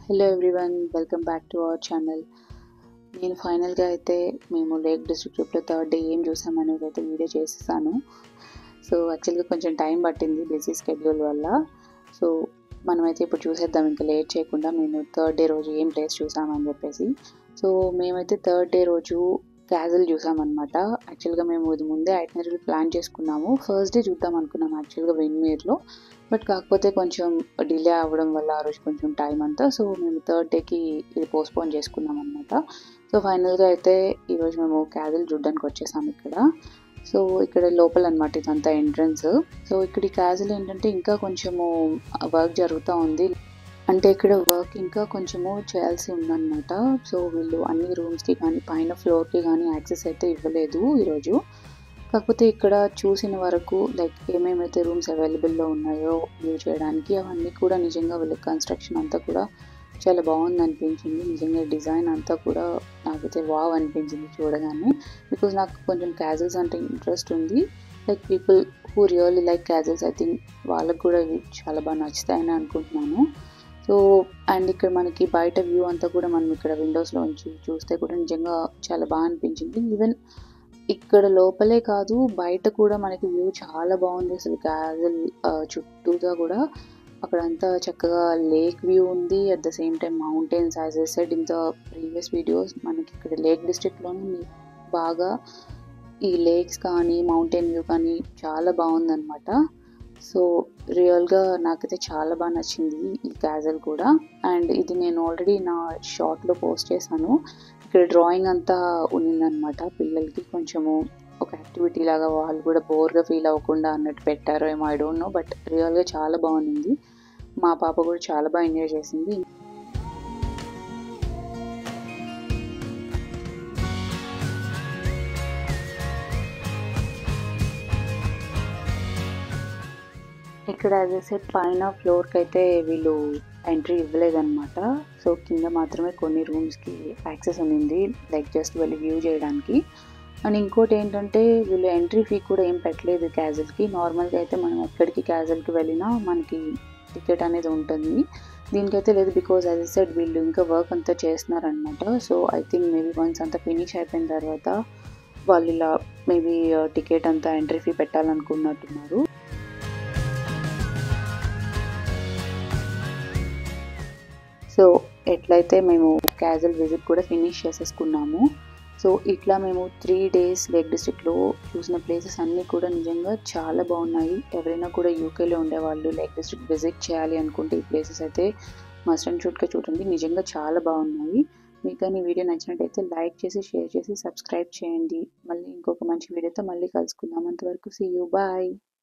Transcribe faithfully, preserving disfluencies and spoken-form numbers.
Hello everyone, welcome back to our channel. నేను ఫైనల్గా అయితే మేము లేక్ డిస్ట్రిక్ట్ ట్రిప్లో థర్డ్ డే ఏం చూసామనేది అయితే వీడియో చేసేసాను. సో యాక్చువల్గా కొంచెం టైం పట్టింది బిజీ స్కెడ్యూల్ వల్ల. సో మనమైతే ఇప్పుడు చూసేద్దాం ఇంకా లేట్ చేయకుండా మేము థర్డ్ డే రోజు ఏం ప్లేస్ చూసామని చెప్పేసి. సో మేమైతే థర్డ్ డే రోజు క్యాజల్ చూసామన్నమాట. యాక్చువల్గా మేము ఇది ముందే ఐటినరీ ప్లాన్ చేసుకున్నాము. ఫస్ట్ డే చూద్దాం అనుకున్నాం యాక్చువల్గా విండ్మేర్లో, బట్ కాకపోతే కొంచెం డిలే అవ్వడం వల్ల ఆ రోజు కొంచెం టైం అంతా, సో మేము థర్డ్ డేకి ఇది పోస్ట్పోన్ చేసుకున్నాం అనమాట. సో ఫైనల్గా అయితే ఈరోజు మేము క్యాజల్ చూడడానికి వచ్చేసాము ఇక్కడ. సో ఇక్కడ లోపల అనమాట ఇదంతా ఎంట్రన్స్. సో ఇక్కడ ఈ క్యాజల్ ఏంటంటే ఇంకా కొంచెము వర్క్ జరుగుతూ ఉంది, అంటే ఇక్కడ వర్క్ ఇంకా కొంచెము చేయాల్సి ఉందన్నమాట. సో వీళ్ళు అన్ని రూమ్స్కి కానీ పైన ఫ్లోర్కి కానీ యాక్సెస్ అయితే ఇవ్వలేదు ఈరోజు. కాకపోతే ఇక్కడ చూసిన వరకు లైక్ ఏమేమైతే రూమ్స్ అవైలబుల్లో ఉన్నాయో వ్యూ చేయడానికి అవన్నీ కూడా నిజంగా వీళ్ళ కన్స్ట్రక్షన్ అంతా కూడా చాలా బాగుంది అనిపించింది. నిజంగా డిజైన్ అంతా కూడా నాకైతే వావ్ అనిపించింది చూడగానే. బికాజ్ నాకు కొంచెం క్యాజల్స్ అంటే ఇంట్రెస్ట్ ఉంది. Like people who really like castles, I think వాళ్ళకు కూడా ఇవి చాలా బాగా నచ్చుతాయని అనుకుంటున్నాను. సో అండ్ ఇక్కడ మనకి బయట వ్యూ అంతా కూడా మనం ఇక్కడ విండోస్లోంచి చూస్తే కూడా నిజంగా చాలా బాగా అనిపించింది. ఈవెన్ ఇక్కడ లోపలే కాదు బయట కూడా మనకి వ్యూ చాలా బాగుంది. అసలు క్యాజల్ చుట్టూగా కూడా అక్కడంతా చక్కగా లేక్ వ్యూ ఉంది, at the same time mountains. As I said in the previous videos, మనకి ఇక్కడ లేక్ డిస్ట్రిక్ట్లోనే బాగా ఈ లేక్స్ కానీ మౌంటైన్ వ్యూ కానీ చాలా బాగుందన్నమాట. సో రియల్గా నాకైతే చాలా బాగా నచ్చింది ఈ క్యాజల్ కూడా. అండ్ ఇది నేను ఆల్రెడీ నా షార్ట్లో పోస్ట్ చేశాను. ఇక్కడ డ్రాయింగ్ అంతా ఉన్నదన్నమాట, పిల్లలకి కొంచెము ఒక యాక్టివిటీ లాగా వాళ్ళు కూడా బోర్గా ఫీల్ అవ్వకుండా అన్నట్టు పెట్టారో ఏమో, ఐ డోంట్ నో, బట్ రియల్గా చాలా బాగుంది. మా పాప కూడా చాలా బాగా ఎంజాయ్ చేసింది. ఇక్కడ యాజ్ ఐ సెడ్ పైన ఫ్లోర్కి అయితే వీళ్ళు ఎంట్రీ ఇవ్వలేదన్నమాట. సో కింద మాత్రమే కొన్ని రూమ్స్కి యాక్సెస్ ఉంది, లైక్ జస్ట్ వెళ్ళి వ్యూ చేయడానికి. అండ్ ఇంకోటి ఏంటంటే వీళ్ళు ఎంట్రీ ఫీ కూడా ఏం పెట్టలేదు క్యాజల్కి. నార్మల్గా అయితే మనం ఎక్కడికి క్యాజల్కి వెళ్ళినా మనకి టికెట్ అనేది ఉంటుంది, దీనికైతే లేదు. బికాజ్ యాజ్ ఐ సెడ్ వీళ్ళు ఇంకా వర్క్ అంతా చేస్తున్నారనమాట. So I think maybe once అంతా ఫినిష్ అయిపోయిన తర్వాత వాళ్ళు ఇలా మేబీ టికెట్ అంతా ఎంట్రీ ఫీ పెట్టాలనుకున్నట్టున్నారు. సో ఎట్లయితే మేము క్యాజల్ విజిట్ కూడా ఫినిష్ చేసేసుకున్నాము. సో ఇట్లా మేము త్రీ డేస్ లేక్ డిస్ట్రిక్ట్లో చూసిన ప్లేసెస్ అన్నీ కూడా నిజంగా చాలా బాగున్నాయి. ఎవరైనా కూడా యూకేలో ఉండేవాళ్ళు లేక్ డిస్ట్రిక్ట్ విజిట్ చేయాలి అనుకుంటే ఈ ప్లేసెస్ అయితే మస్ట్ అండ్ షుడ్గా చూడండి, నిజంగా చాలా బాగున్నాయి. మీకు కానీ ఈ వీడియో నచ్చినట్టయితే లైక్ చేసి షేర్ చేసి సబ్స్క్రైబ్ చేయండి. మళ్ళీ ఇంకొక మంచి వీడియోతో మళ్ళీ కలుసుకుందాం. అంతవరకు సీ యూ, బాయ్.